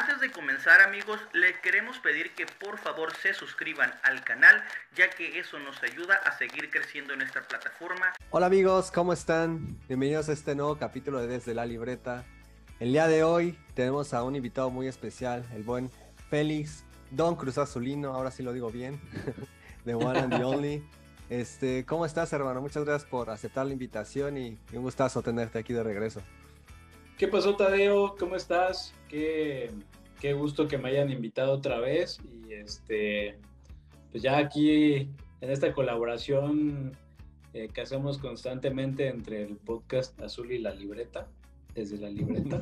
Antes de comenzar, amigos, les queremos pedir que por favor se suscriban al canal, ya que eso nos ayuda a seguir creciendo en esta plataforma. Hola amigos, ¿cómo están? Bienvenidos a este nuevo capítulo de Desde la Libreta. El día de hoy tenemos a un invitado muy especial, el buen Félix Don Cruz Azulino, ahora sí lo digo bien, The One and the Only. ¿Cómo estás, hermano? Muchas gracias por aceptar la invitación y un gustazo tenerte aquí de regreso. ¿Qué pasó, Tadeo? ¿Cómo estás? Qué gusto que me hayan invitado otra vez y pues ya aquí en esta colaboración que hacemos constantemente entre el podcast Azul y la Libreta, Desde la Libreta.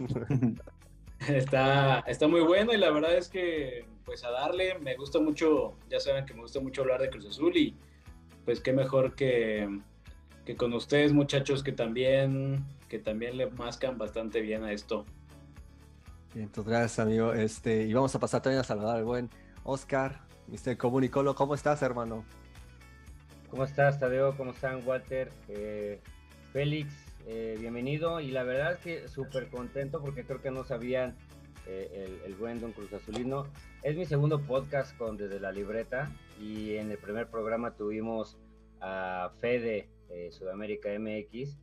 Está muy bueno y la verdad es que pues a darle, me gusta mucho, ya saben que me gusta mucho hablar de Cruz Azul y pues qué mejor que con ustedes, muchachos, que también le mascan bastante bien a esto. Entonces, gracias, amigo. Y vamos a pasar también a saludar al buen Oscar, Mr. Comunicolo. ¿Cómo estás, hermano? ¿Cómo estás, Tadeo? ¿Cómo están, Walter? Félix, bienvenido. Y la verdad es que súper contento porque creo que no sabían el buen Don Cruz Azulino. Es mi segundo podcast con Desde la Libreta y en el primer programa tuvimos a Fede, Sudamérica MX,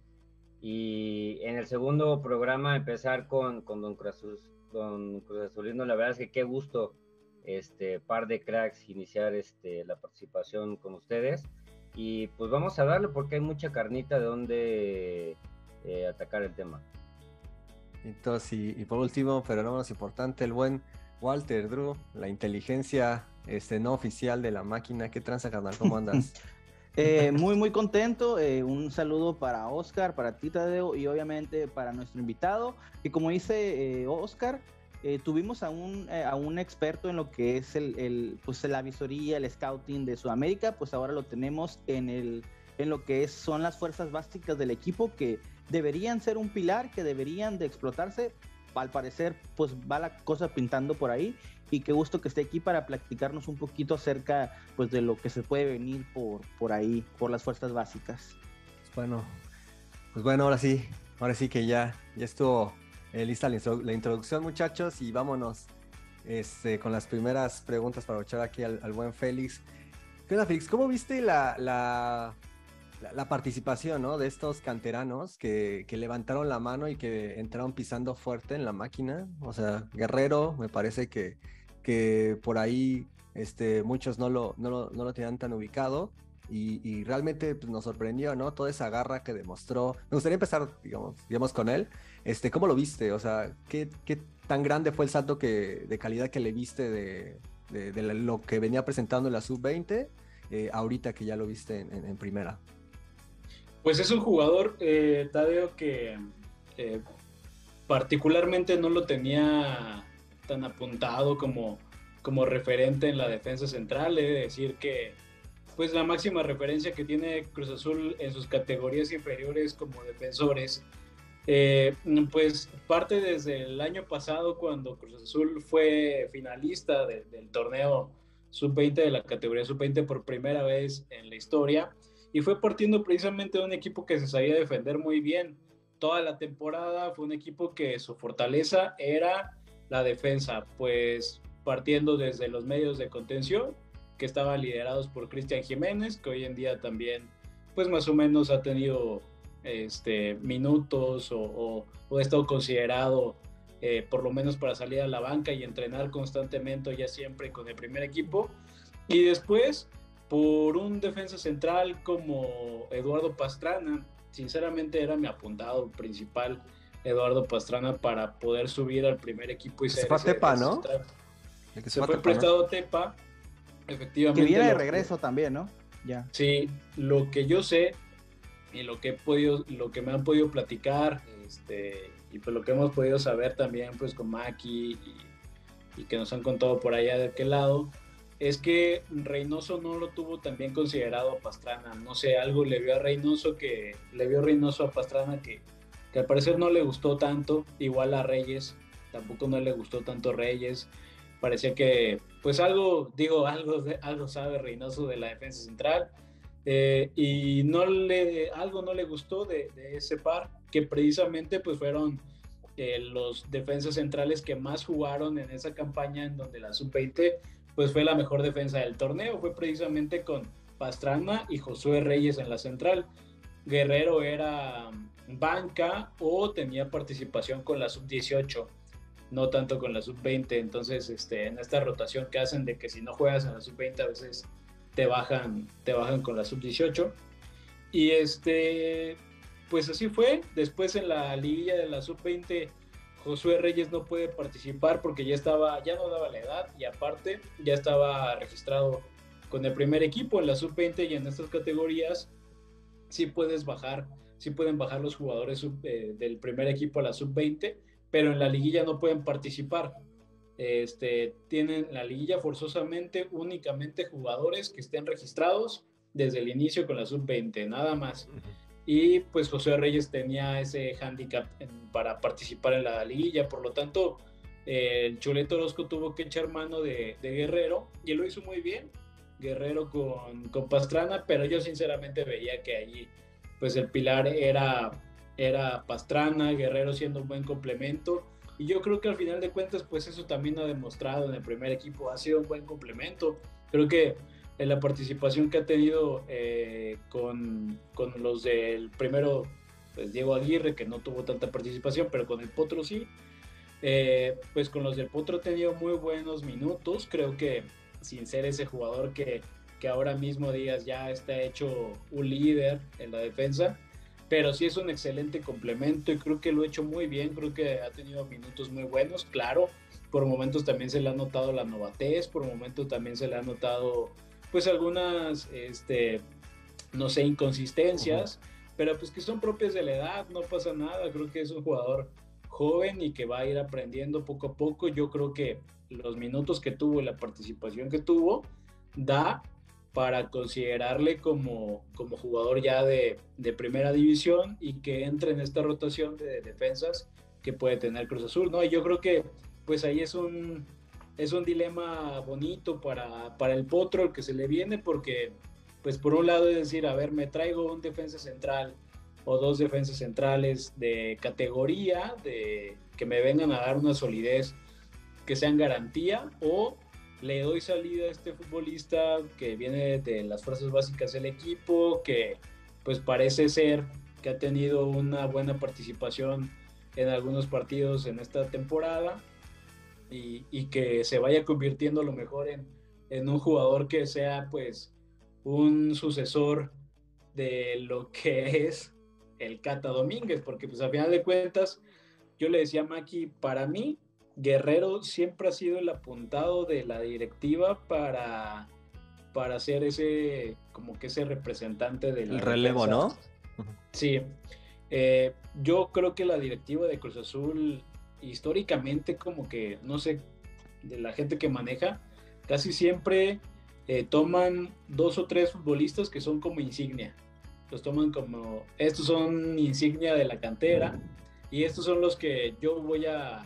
y en el segundo programa empezar con Don Cruz Azulino. La verdad es que qué gusto, par de cracks, iniciar la participación con ustedes, y pues vamos a darle porque hay mucha carnita de donde atacar el tema. Entonces, y por último, pero no menos importante, el buen Walter Drew, la inteligencia no oficial de la máquina. ¿Qué tranza, carnal? ¿Cómo andas? Muy contento. Un saludo para Oscar, para ti, Tadeo, y obviamente para nuestro invitado, que como dice Oscar, tuvimos a un experto en lo que es pues la visoría, el scouting de Sudamérica. Pues ahora lo tenemos en lo que son las fuerzas básicas del equipo, que deberían ser un pilar, que deberían de explotarse. Al parecer pues va la cosa pintando por ahí, y qué gusto que esté aquí para platicarnos un poquito acerca pues de lo que se puede venir por ahí, por las fuerzas básicas. Bueno, ahora sí que ya estuvo lista la introducción, muchachos, y vámonos con las primeras preguntas para echar aquí al buen Félix. ¿Qué onda, Félix? ¿Cómo viste la participación, ¿no?, de estos canteranos que levantaron la mano y que entraron pisando fuerte en la máquina? O sea, Guerrero, me parece que por ahí muchos no lo tenían tan ubicado, y realmente pues, nos sorprendió, ¿no?, toda esa garra que demostró. Me gustaría empezar, digamos con él. ¿Cómo lo viste? O sea, ¿qué tan grande fue el salto de calidad que le viste de lo que venía presentando en la sub-20 ahorita que ya lo viste en primera? Pues es un jugador, Tadeo, que particularmente no lo tenía tan apuntado como referente en la defensa central. He de decir que pues la máxima referencia que tiene Cruz Azul en sus categorías inferiores como defensores, pues parte desde el año pasado, cuando Cruz Azul fue finalista del torneo sub-20, de la categoría sub-20 por primera vez en la historia. Y fue partiendo precisamente de un equipo que se sabía defender muy bien. Toda la temporada fue un equipo que su fortaleza era la defensa, pues partiendo desde los medios de contención, que estaban liderados por Cristian Jiménez, que hoy en día también, pues más o menos ha tenido minutos o ha estado considerado por lo menos para salir a la banca y entrenar constantemente ya siempre con el primer equipo. Y después por un defensa central como Eduardo Pastrana. Sinceramente era mi apuntado principal, Eduardo Pastrana, para poder subir al primer equipo y ser ese Tepa, ¿no? Se fue prestado a Tepa, efectivamente. Que viene de regreso también, ¿no? Ya. Sí, lo que yo sé y lo que me han podido platicar, y pues lo que hemos podido saber también pues con Maki y que nos han contado por allá de aquel lado, es que Reynoso no lo tuvo tan bien considerado a Pastrana. No sé, algo le vio a Pastrana que al parecer no le gustó tanto. Igual a Reyes, tampoco no le gustó tanto Reyes. Parecía que, pues algo sabe Reynoso de la defensa central. Y algo no le gustó de ese par, que precisamente pues fueron los defensas centrales que más jugaron en esa campaña, en donde la sub-20 pues fue la mejor defensa del torneo, fue precisamente con Pastrana y Josué Reyes en la central. Guerrero era banca o tenía participación con la sub-18, no tanto con la sub-20. Entonces, en esta rotación que hacen de que si no juegas en la sub-20 a veces te bajan con la sub-18. Y pues así fue. Después en la liguilla de la sub-20, Josué Reyes no puede participar porque ya no daba la edad, y aparte ya estaba registrado con el primer equipo en la sub-20, y en estas categorías sí pueden bajar los jugadores del primer equipo a la sub-20, pero en la liguilla no pueden participar. Tienen la liguilla forzosamente únicamente jugadores que estén registrados desde el inicio con la sub-20, nada más. Y pues José Reyes tenía ese hándicap para participar en la liguilla, por lo tanto el Chuleto Orozco tuvo que echar mano de Guerrero, y lo hizo muy bien, Guerrero con Pastrana, pero yo sinceramente veía que ahí pues el pilar era Pastrana, Guerrero siendo un buen complemento, y yo creo que al final de cuentas pues eso también ha demostrado en el primer equipo, ha sido un buen complemento. Creo que en la participación que ha tenido con los del primero, pues Diego Aguirre, que no tuvo tanta participación, pero con el Potro sí, pues con los del Potro ha tenido muy buenos minutos. Creo que sin ser ese jugador que ahora mismo digas ya está hecho un líder en la defensa, pero sí es un excelente complemento y creo que lo ha hecho muy bien. Creo que ha tenido minutos muy buenos, claro, por momentos también se le ha notado la novatez, por momentos también se le ha notado pues algunas, no sé, inconsistencias, pero pues que son propias de la edad, no pasa nada. Creo que es un jugador joven y que va a ir aprendiendo poco a poco. Yo creo que los minutos que tuvo y la participación que tuvo da para considerarle como jugador ya de primera división y que entre en esta rotación de defensas que puede tener Cruz Azul, ¿no? Y yo creo que pues ahí es un dilema bonito para el Potro el que se le viene, porque pues por un lado es decir, a ver, me traigo un defensa central o dos defensas centrales de categoría, de que me vengan a dar una solidez, que sean garantía, o le doy salida a este futbolista que viene de las fuerzas básicas del equipo, que pues parece ser que ha tenido una buena participación en algunos partidos en esta temporada, y que se vaya convirtiendo a lo mejor en un jugador que sea pues un sucesor de lo que es el Cata Domínguez, porque pues a final de cuentas yo le decía a Maki, para mí Guerrero siempre ha sido el apuntado de la directiva para ser ese, como que ese representante del relevo, ¿no? Sí, yo creo que la directiva de Cruz Azul históricamente, como que, no sé, de la gente que maneja, casi siempre toman dos o tres futbolistas que son como insignia. Los toman como, estos son insignia de la cantera y estos son los que yo voy a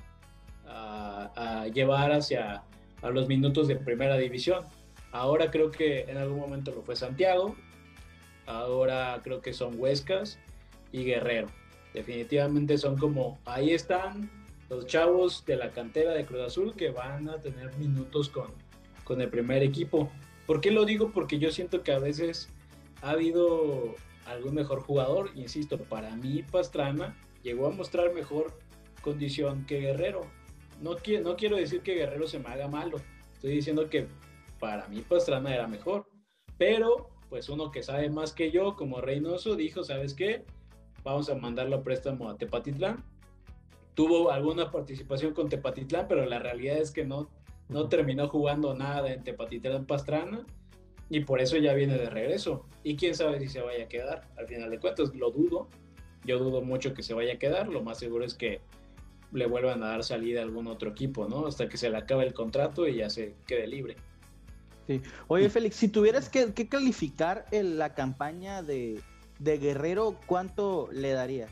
llevar hacia a los minutos de primera división. Ahora creo que en algún momento lo fue Santiago, ahora creo que son Huescas y Guerrero. Definitivamente son como, ahí están los chavos de la cantera de Cruz Azul que van a tener minutos con el primer equipo. ¿Por qué lo digo? Porque yo siento que a veces ha habido algún mejor jugador. Insisto, para mí Pastrana llegó a mostrar mejor condición que Guerrero. No quiero decir que Guerrero se me haga malo, estoy diciendo que para mí Pastrana era mejor, pero pues uno que sabe más que yo, como Reynoso, dijo, ¿sabes qué? Vamos a mandarlo a préstamo a Tepatitlán. Tuvo alguna participación con Tepatitlán, pero la realidad es que no terminó jugando nada en Tepatitlán Pastrana, y por eso ya viene de regreso. Y quién sabe si se vaya a quedar, al final de cuentas lo dudo. Yo dudo mucho que se vaya a quedar, lo más seguro es que le vuelvan a dar salida a algún otro equipo, ¿no? Hasta que se le acabe el contrato y ya se quede libre. Sí. Oye, Félix, si tuvieras que calificar la campaña de Guerrero, ¿cuánto le darías?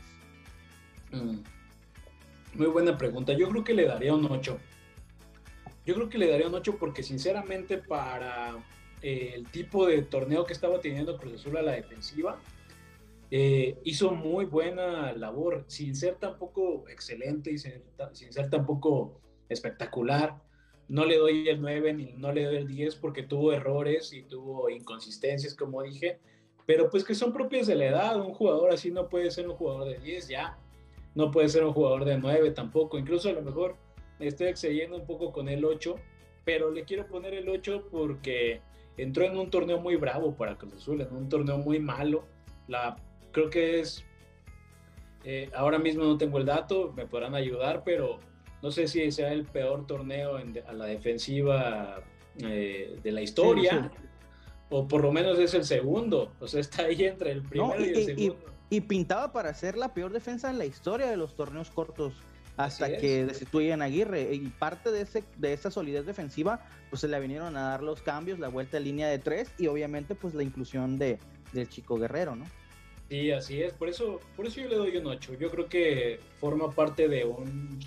Muy buena pregunta. Yo creo que le daría un 8. Porque sinceramente para el tipo de torneo que estaba teniendo Cruz Azul a la defensiva, hizo muy buena labor, sin ser tampoco excelente y sin ser tampoco espectacular. No le doy el 9 ni no le doy el 10 porque tuvo errores y tuvo inconsistencias, como dije, pero pues que son propias de la edad. Un jugador así no puede ser un jugador de 10 ya, no puede ser un jugador de 9 tampoco. Incluso a lo mejor me estoy excediendo un poco con el 8, pero le quiero poner el 8 porque entró en un torneo muy bravo para Cruz Azul, en un torneo muy malo. Creo que es, ahora mismo no tengo el dato, me podrán ayudar, pero no sé si sea el peor torneo a la defensiva de la historia, sí. O por lo menos es el segundo, o sea, está ahí entre el primero y el segundo. Y pintaba para ser la peor defensa en la historia de los torneos cortos, hasta que destituyen a Aguirre, y parte de esa solidez defensiva, pues se le vinieron a dar los cambios, la vuelta en línea de 3, y obviamente pues la inclusión del Chico Guerrero, ¿no? Sí, así es, por eso yo le doy un 8. Yo creo que forma parte de un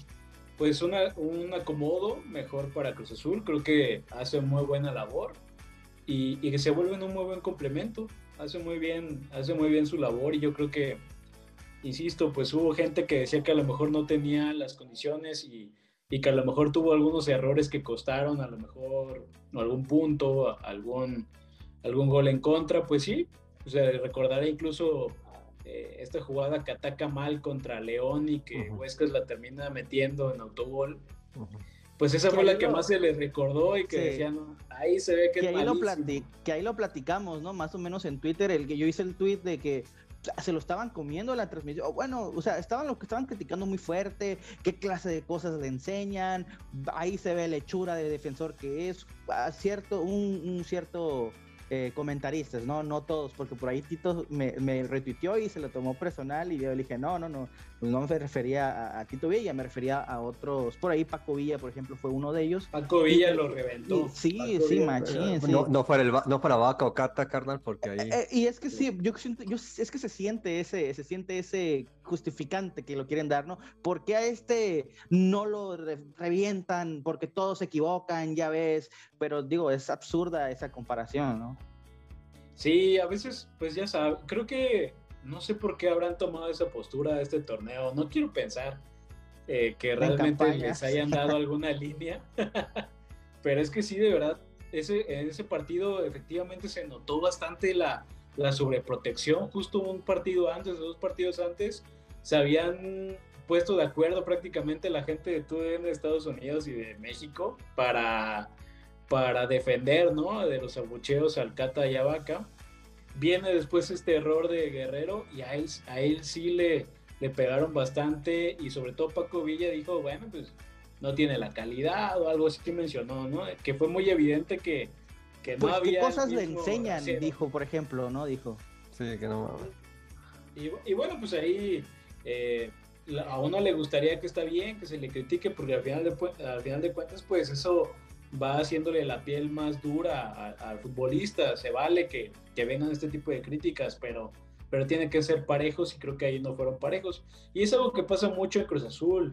acomodo mejor para Cruz Azul. Creo que hace muy buena labor y que se vuelve un muy buen complemento. Hace muy bien su labor, y yo creo que, insisto, pues hubo gente que decía que a lo mejor no tenía las condiciones y que a lo mejor tuvo algunos errores que costaron a lo mejor algún punto, algún gol en contra. Pues sí, o sea, recordaré incluso esta jugada que ataca mal contra León y que Huescas la termina metiendo en autogol. Pues esa fue la que más se le recordó y que decían, ahí se ve que es malísimo. Que ahí lo platicamos, ¿no? Más o menos en Twitter, yo hice el tweet de que se lo estaban comiendo la transmisión. Bueno, o sea, estaban criticando muy fuerte, qué clase de cosas le enseñan, ahí se ve la hechura de defensor que es, un cierto comentaristas, no todos, porque por ahí Tito me retuiteó y se lo tomó personal, y yo le dije, no, pues no me refería a Tito Villa, me refería a otros, por ahí Paco Villa, por ejemplo, fue uno de ellos. Paco Villa lo reventó. Sí, machín. Sí. No para Vaca o Cata, carnal, porque ahí... y es que sí, es que se siente ese justificante que lo quieren dar, ¿no? ¿Por qué a no lo revientan? Porque todos se equivocan, ya ves, pero digo, es absurda esa comparación, ¿no? Sí, a veces, pues ya sabes, creo que no sé por qué habrán tomado esa postura de este torneo. No quiero pensar que realmente les hayan dado alguna línea, pero es que sí, de verdad, en ese partido efectivamente se notó bastante la sobreprotección. Justo dos partidos antes, se habían puesto de acuerdo prácticamente la gente de TUDN de Estados Unidos y de México para defender, ¿no?, de los abucheos al Cata y a Vaca. Viene después este error de Guerrero y a él sí le pegaron bastante, y sobre todo Paco Villa dijo, bueno, pues no tiene la calidad o algo así que mencionó, ¿no? Que fue muy evidente que pues, no había... ¿qué cosas le enseñan? Dijo, por ejemplo, ¿no? Dijo. Sí, que no... Y bueno, pues ahí a uno le gustaría que está bien, que se le critique, porque al final de cuentas, pues eso va haciéndole la piel más dura al futbolista. Se vale que vengan este tipo de críticas, pero tienen que ser parejos, y creo que ahí no fueron parejos. Y es algo que pasa mucho en Cruz Azul.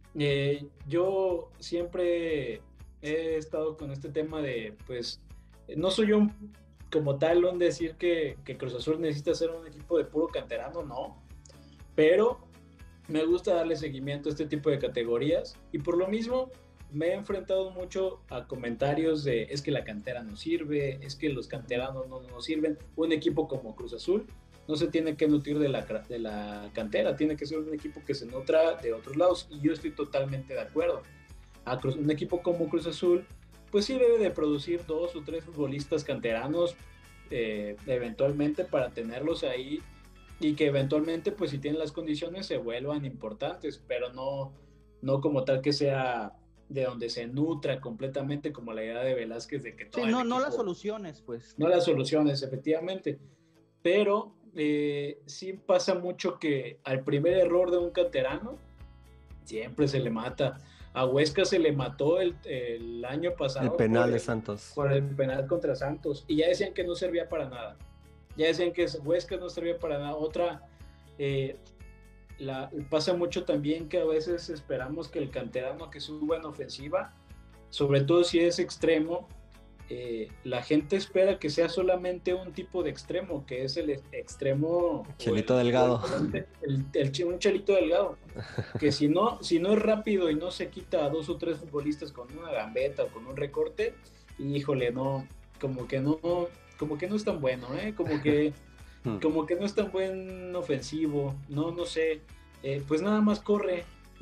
Yo siempre he estado con este tema de, pues, no soy yo como tal un decir que Cruz Azul necesita ser un equipo de puro canterano, no, pero me gusta darle seguimiento a este tipo de categorías, y por lo mismo me he enfrentado mucho a comentarios de es que la cantera no sirve, es que los canteranos no sirven. Un equipo como Cruz Azul no se tiene que nutrir de la cantera, tiene que ser un equipo que se nutra de otros lados, y yo estoy totalmente de acuerdo. Un equipo como Cruz Azul, pues sí debe de producir 2 o 3 futbolistas canteranos eventualmente, para tenerlos ahí, y que eventualmente, pues si tienen las condiciones, se vuelvan importantes, pero no como tal que sea de donde se nutra completamente, como la idea de Velázquez de que todo sí, no las soluciones, pues. No las soluciones, efectivamente. Pero sí pasa mucho que al primer error de un canterano siempre se le mata. A Huesca se le mató el año pasado. El penal de Santos. Por el penal contra Santos. Y ya decían que no servía para nada. Ya decían que Huesca no servía para nada. Otra, pasa mucho también que a veces esperamos que el canterano que suba en ofensiva, sobre todo si es extremo, la gente espera que sea solamente un tipo de extremo, que es el extremo... Chelito Delgado. Un Chelito Delgado. Que si no es rápido y no se quita a 2 o 3 futbolistas con una gambeta o con un recorte, híjole, no, como que no es tan bueno, como que no es tan buen ofensivo, no sé, pues nada más corre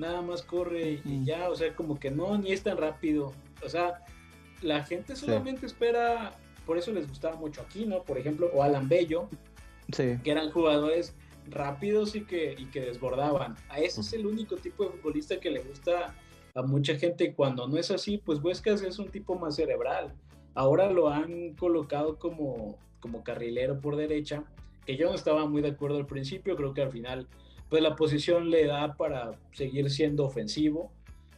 y ya, o sea, como que no, ni es tan rápido, o sea, la gente solamente espera, por eso les gustaba mucho Aquino, por ejemplo, o Alan Bello, que eran jugadores rápidos y que desbordaban. A ese es el único tipo de futbolista que le gusta a mucha gente, y cuando no es así, pues Huescas es un tipo más cerebral. Ahora lo han colocado como carrilero por derecha, que yo no estaba muy de acuerdo al principio, creo que al final pues la posición le da para seguir siendo ofensivo.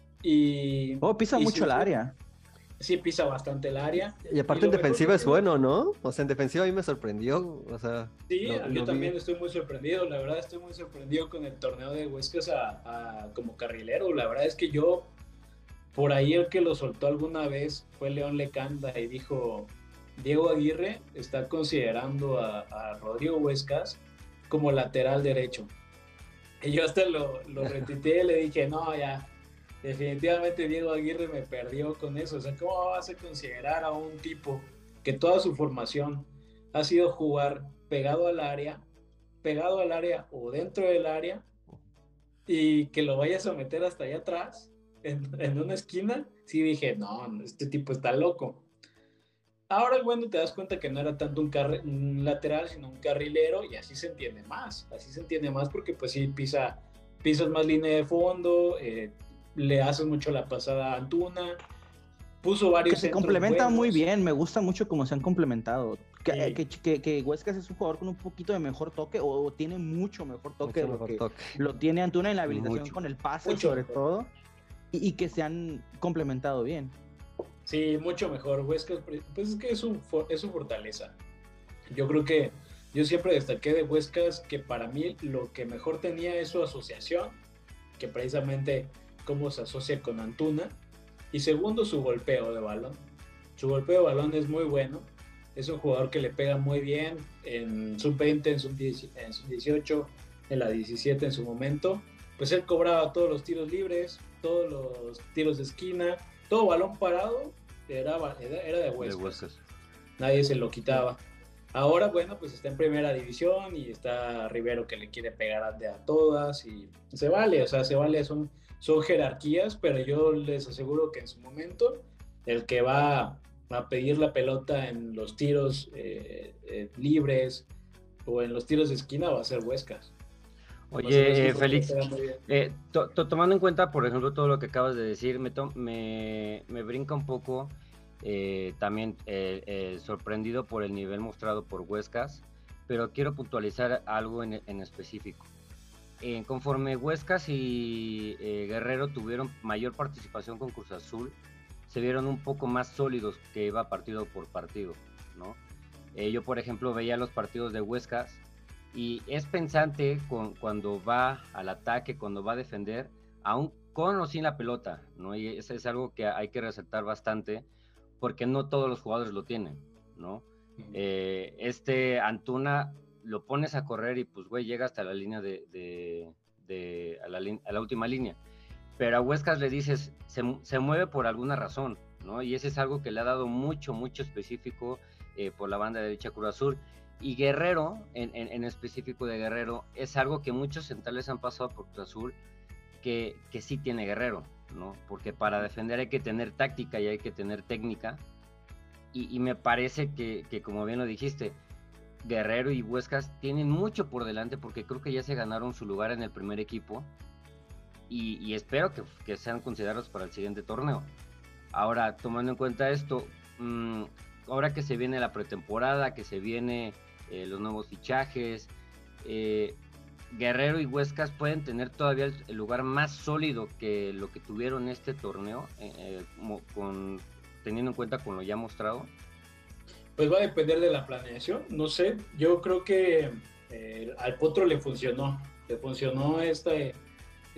Pisa mucho el área. Sí, pisa bastante el área. Y aparte en defensiva es bueno, ¿no? O sea, en defensiva a mí me sorprendió, o sea... Sí, yo también estoy muy sorprendido, la verdad estoy muy sorprendido con el torneo de Huescas como carrilero. La verdad es que yo, por ahí el que lo soltó alguna vez fue León Lecanda y dijo, Diego Aguirre está considerando a Rodrigo Huescas como lateral derecho. Y yo hasta lo retuiteé y le dije, no, ya... Definitivamente Diego Aguirre me perdió con eso. O sea, ¿cómo vas a considerar a un tipo que toda su formación ha sido jugar pegado al área o dentro del área, y que lo vayas a meter hasta allá atrás, en una esquina? Sí dije, no, este tipo está loco. Ahora, bueno, te das cuenta que no era tanto un lateral, sino un carrilero, y así se entiende más. Porque pues sí, pisas más línea de fondo, le haces mucho la pasada a Antuna, puso varios que se complementan muy bien, me gusta mucho cómo se han complementado. Que Huescas es un jugador con un poquito de mejor toque, o tiene mucho mejor toque lo tiene Antuna en la habilitación con el pase, sobre todo, y que se han complementado bien. Sí, mucho mejor. Huescas, pues es que es su fortaleza. Yo creo que yo siempre destaqué de Huescas que para mí lo que mejor tenía es su asociación, que precisamente cómo se asocia con Antuna, y segundo, su golpeo de balón. Su golpeo de balón es muy bueno, es un jugador que le pega muy bien en sub-20, en sub-18, en la 17 en su momento. Pues él cobraba todos los tiros libres, todos los tiros de esquina, todo balón parado era de Huescas. Nadie se lo quitaba. Ahora, bueno, pues está en primera división y está Rivero, que le quiere pegar a todas, y se vale, son jerarquías, pero yo les aseguro que en su momento el que va a pedir la pelota en los tiros libres o en los tiros de esquina va a ser Huescas. Oye, Félix, tomando en cuenta, por ejemplo, todo lo que acabas de decir, me brinca un poco también sorprendido por el nivel mostrado por Huescas, pero quiero puntualizar algo en específico. Conforme Huescas y Guerrero tuvieron mayor participación con Cruz Azul, se vieron un poco más sólidos que iba partido por partido, ¿no? Yo, por ejemplo, veía los partidos de Huescas y es pensante cuando va al ataque, cuando va a defender, aún con o sin la pelota, ¿no? Y eso es algo que hay que resaltar bastante, porque no todos los jugadores lo tienen, ¿no? Antuna lo pones a correr y pues güey llega hasta la línea a la última línea, pero a Huescas le dices se mueve por alguna razón, ¿no? Y ese es algo que le ha dado mucho específico por la banda derecha Cruz Azul. Y Guerrero, en específico de Guerrero, es algo que muchos centrales han pasado por Cruz Azul, que sí tiene Guerrero, ¿no? Porque para defender hay que tener táctica y hay que tener técnica, y me parece que como bien lo dijiste, Guerrero y Huescas tienen mucho por delante, porque creo que ya se ganaron su lugar en el primer equipo, y espero que sean considerados para el siguiente torneo. Ahora, tomando en cuenta esto, ahora que se viene la pretemporada, que se viene los nuevos fichajes, Guerrero y Huescas pueden tener todavía el lugar más sólido que lo que tuvieron este torneo, teniendo en cuenta con lo ya mostrado. Pues va a depender de la planeación, no sé, yo creo que al Potro le funcionó este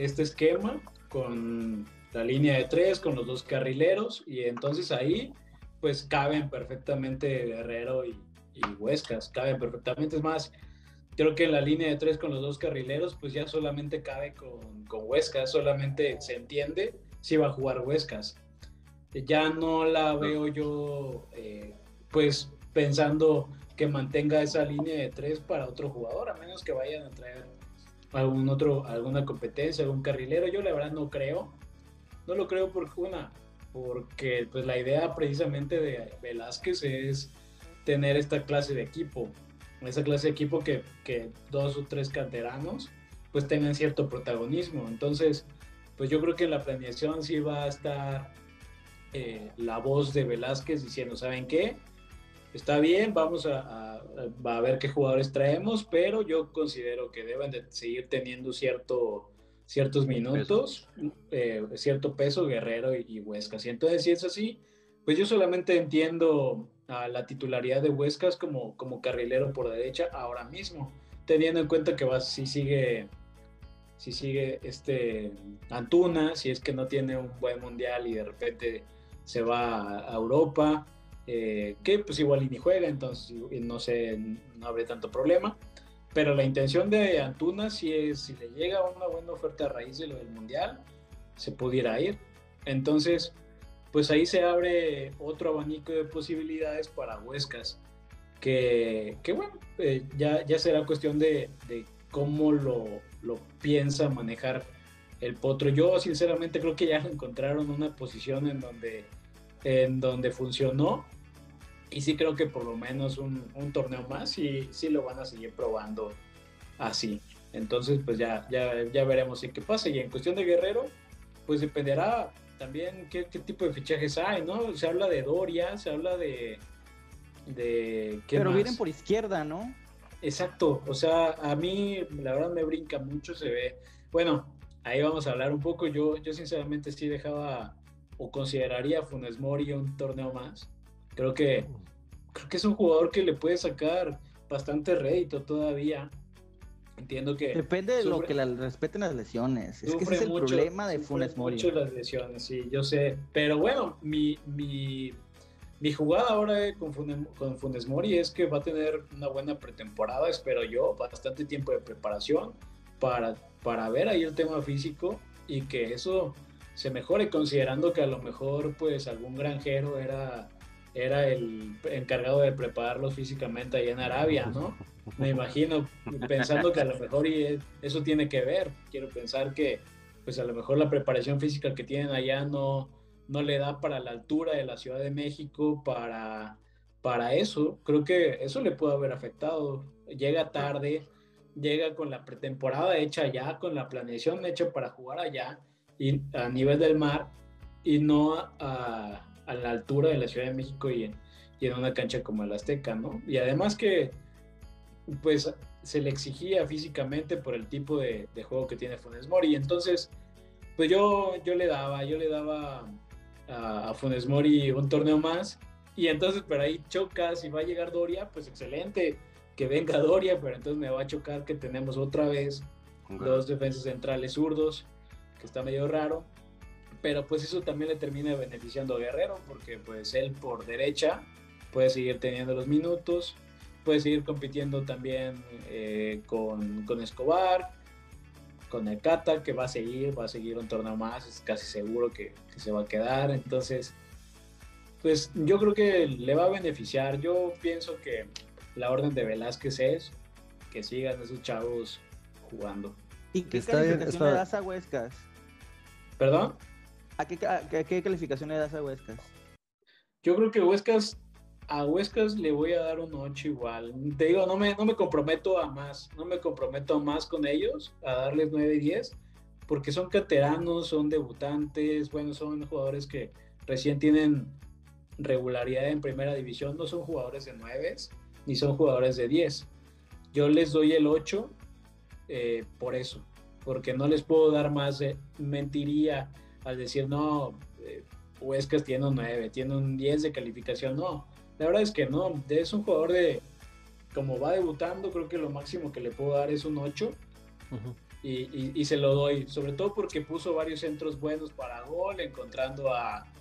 esquema con la línea de 3, con los 2 carrileros, y entonces ahí pues caben perfectamente Guerrero y Huescas, caben perfectamente. Es más, creo que en la línea de 3 con los 2 carrileros, pues ya solamente cabe con Huescas, solamente se entiende si va a jugar Huescas. Ya no la veo yo, pues pensando que mantenga esa línea de 3 para otro jugador, a menos que vayan a traer alguna competencia, algún carrilero. Yo la verdad no lo creo porque pues la idea precisamente de Velázquez es tener esta clase de equipo, que 2 o 3 canteranos pues tengan cierto protagonismo. Entonces, pues yo creo que en la planeación sí va a estar la voz de Velázquez diciendo, ¿saben qué? Está bien, vamos a ver qué jugadores traemos, pero yo considero que deben de seguir teniendo ciertos minutos, cierto peso Guerrero y Huescas. Y entonces, si es así, pues yo solamente entiendo la titularidad de Huescas como carrilero por derecha ahora mismo, teniendo en cuenta que si sigue Antuna, si es que no tiene un buen mundial y de repente se va a Europa, que pues igual y ni juega, entonces no sé, no habría tanto problema. Pero la intención de Antuna, si le llega una buena oferta a raíz de lo del mundial, se pudiera ir. Entonces, pues ahí se abre otro abanico de posibilidades para Huescas, que bueno, ya será cuestión de cómo lo piensa manejar el Potro. Yo sinceramente creo que ya encontraron una posición en donde funcionó, y sí creo que por lo menos un torneo más y sí lo van a seguir probando así. Entonces pues ya veremos qué pasa. Y en cuestión de Guerrero, pues dependerá también qué tipo de fichajes hay, ¿no? Se habla de Doria, se habla de ¿qué Pero más? vienen por izquierda, ¿no? Exacto, o sea, a mí la verdad me brinca mucho, se ve. Bueno, ahí vamos a hablar un poco. Yo sinceramente sí dejaba o consideraría a Funes Mori un torneo más. Creo que es un jugador que le puede sacar bastante rédito todavía. Entiendo que depende de lo que respeten las lesiones. Es que ese es el problema de Funes Mori. Mucho las lesiones, sí, yo sé. Pero bueno, mi jugada ahora con Funes Mori es que va a tener una buena pretemporada, espero yo, bastante tiempo de preparación para ver ahí el tema físico y que eso se mejore, considerando que a lo mejor pues algún granjero era el encargado de prepararlos físicamente allá en Arabia, ¿no? Me imagino, pensando que a lo mejor eso tiene que ver. Quiero pensar que pues a lo mejor la preparación física que tienen allá no le da para la altura de la Ciudad de México para eso. Creo que eso le puede haber afectado. Llega tarde, llega con la pretemporada hecha allá, con la planeación hecha para jugar allá y a nivel del mar, y no a la altura de la Ciudad de México y en una cancha como el Azteca, ¿no? Y además que pues se le exigía físicamente por el tipo de juego que tiene Funes Mori. Entonces pues yo le daba a Funes Mori un torneo más, y entonces pero ahí chocas y va a llegar Doria, pues excelente que venga Doria, pero entonces me va a chocar que tenemos otra vez dos defensas centrales zurdos, que está medio raro. Pero pues eso también le termina beneficiando a Guerrero, porque pues él por derecha puede seguir teniendo los minutos, puede seguir compitiendo también con Escobar, con el Cata, que va a seguir un torneo más, es casi seguro que se va a quedar. Entonces pues yo creo que le va a beneficiar. Yo pienso que la orden de Velázquez es que sigan esos chavos jugando. ¿Y qué calificación le das a Huescas? ¿Perdón? ¿A qué calificación le das a Huescas? Yo creo que a Huescas le voy a dar un 8 igual. Te digo, no me comprometo a más. No me comprometo a más con ellos, a darles 9 y 10, porque son canteranos, son debutantes, bueno, son jugadores que recién tienen regularidad en primera división, no son jugadores de 9, ni son jugadores de 10. Yo les doy el 8 por eso, porque no les puedo dar más. Mentiría al decir, no, Huescas tiene un 9, tiene un 10 de calificación. No, la verdad es que no. Es un jugador como va debutando, creo que lo máximo que le puedo dar es un 8. Uh-huh. Y se lo doy, sobre todo porque puso varios centros buenos para gol, encontrando a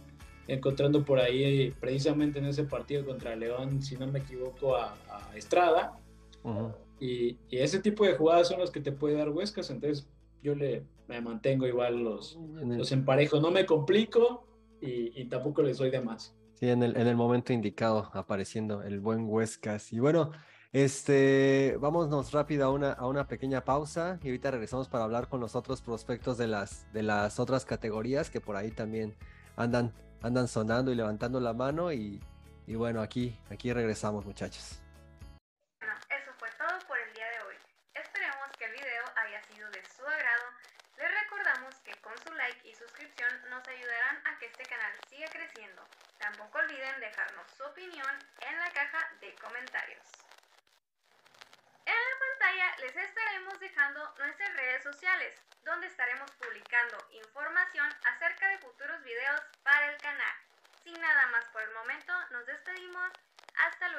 encontrando por ahí, precisamente en ese partido contra León, si no me equivoco, a Estrada. Ujú. Y ese tipo de jugadas son las que te puede dar Huescas, entonces yo me mantengo igual, los emparejo, no me complico y tampoco les doy de más. Sí, en el momento indicado, apareciendo el buen Huescas. Y bueno, vámonos rápido a una pequeña pausa y ahorita regresamos para hablar con los otros prospectos de las otras categorías que por ahí también andan sonando y levantando la mano. Y bueno, aquí regresamos, muchachos. Bueno, eso fue todo por el día de hoy. Esperemos que el video haya sido de su agrado. Les recordamos que con su like y suscripción nos ayudarán a que este canal siga creciendo. Tampoco olviden dejarnos su opinión en la caja de comentarios. En la pantalla les estaremos dejando nuestras redes sociales, donde estaremos publicando información acerca de futuros videos para el canal. Sin nada más por el momento, nos despedimos. Hasta luego.